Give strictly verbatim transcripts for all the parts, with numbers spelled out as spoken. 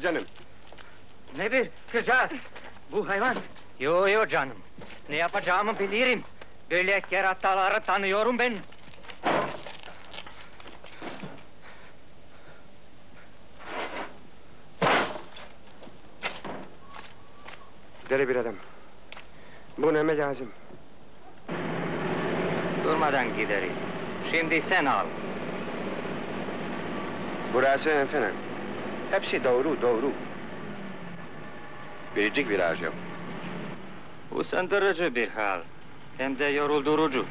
canım. Ne bir kızcağız? Bu hayvan. Yo yo canım. Ne yapacağımı bilirim. Böyle kerataları tanıyorum ben. Deli bir adam. Bu neme lazım? Durmadan gideriz. Şimdi sen al. Burası en fena. Hepsi doğru, doğru. Biricik viraj yok. Usandırıcı bir hal. Hem de yoruldurucu.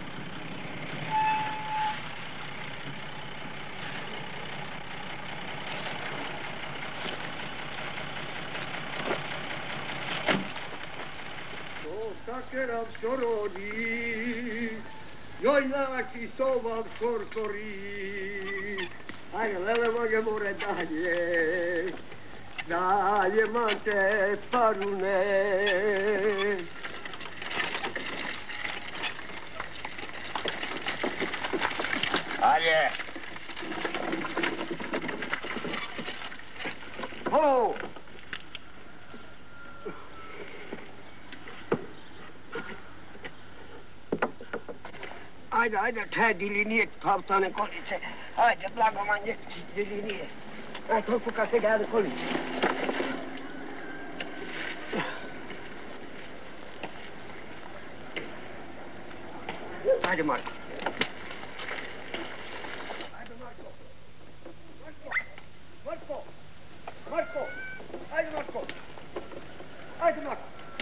Takeram sorori, jojnaki soval korkori. Ajde, lele moge more dalje, dalje mante parune. Ajde! Ho! Ajde, ajde, te dilini et, pavtane kolice. Ajde, blago manje, dilini je. Ajde, toliko kad se gade kolice. Ajde, Marko. Ajde, Marko. Marko. Marko. Marko. Ajde, Marko. Ajde, Marko.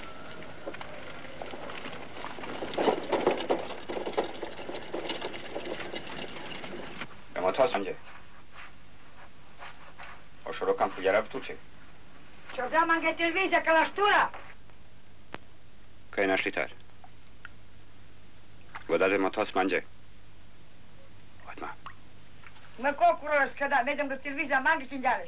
Motor sanje. O širokam fuljarav tuče. Čo zaman che televisa che la stura? Kaj je naš litar? Vodade motor smanje. Odmah. Ma koliko rola skada, vedem ga televisa mangi kinjales.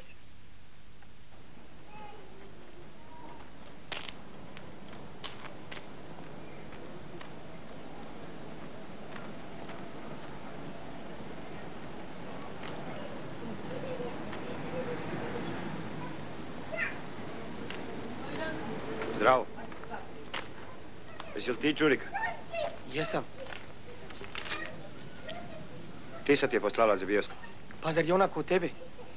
Zdravo. Jesi li ti Đurika? Jesam. Tisa ti je poslala za bioskop. Pa zar je ona kod tebe?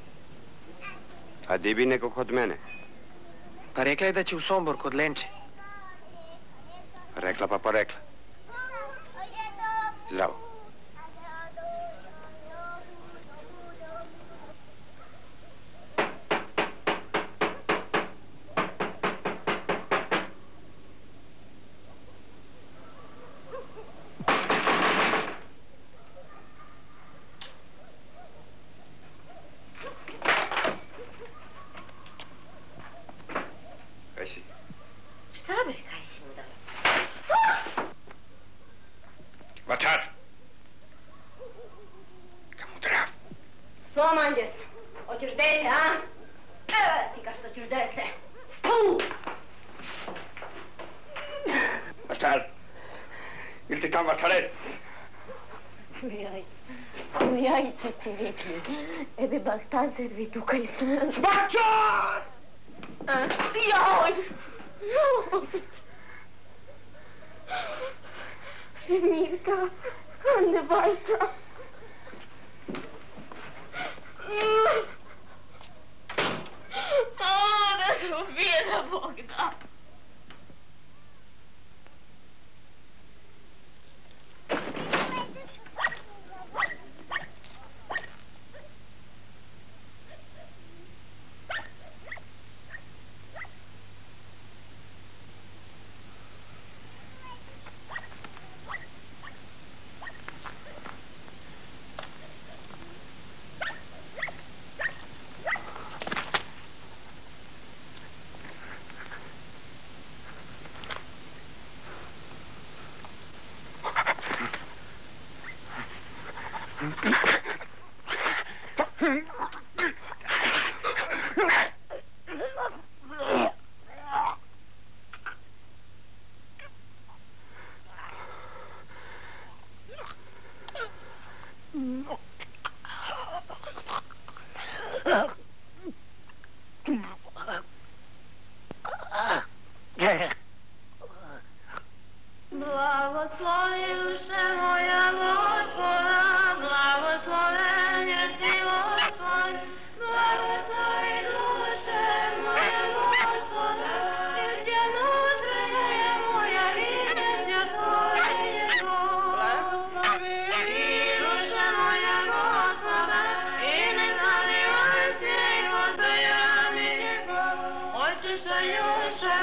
A di bi nego kod mene? Pa rekla je da će u Sombor kod Lenče. Rekla pa pa rekla. Zdravo. Šta bre, kaj si mu dala? Vatar! Kamu drav? Svo manđec, hoćeš dete, a? Evo ti ka što ćeš dete. Puh! Vatar! Ili ti tam vatarec? Ujaj, ujaj, čečeveki, ebe baktan servitu kaj sam. Vatar! Joj! Žemirka, ne bajta. Da se ubije na Bogda.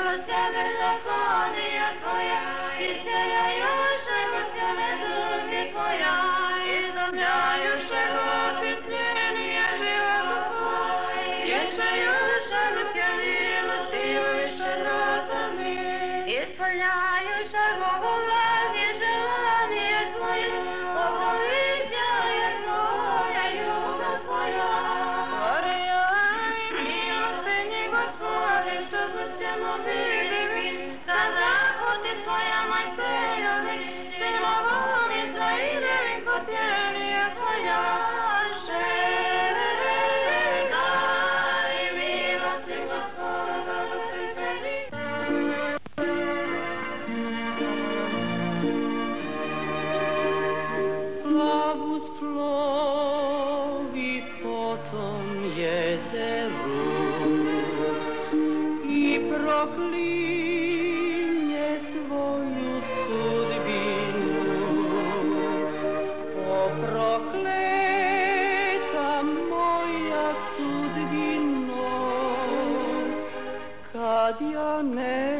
Kad ja ne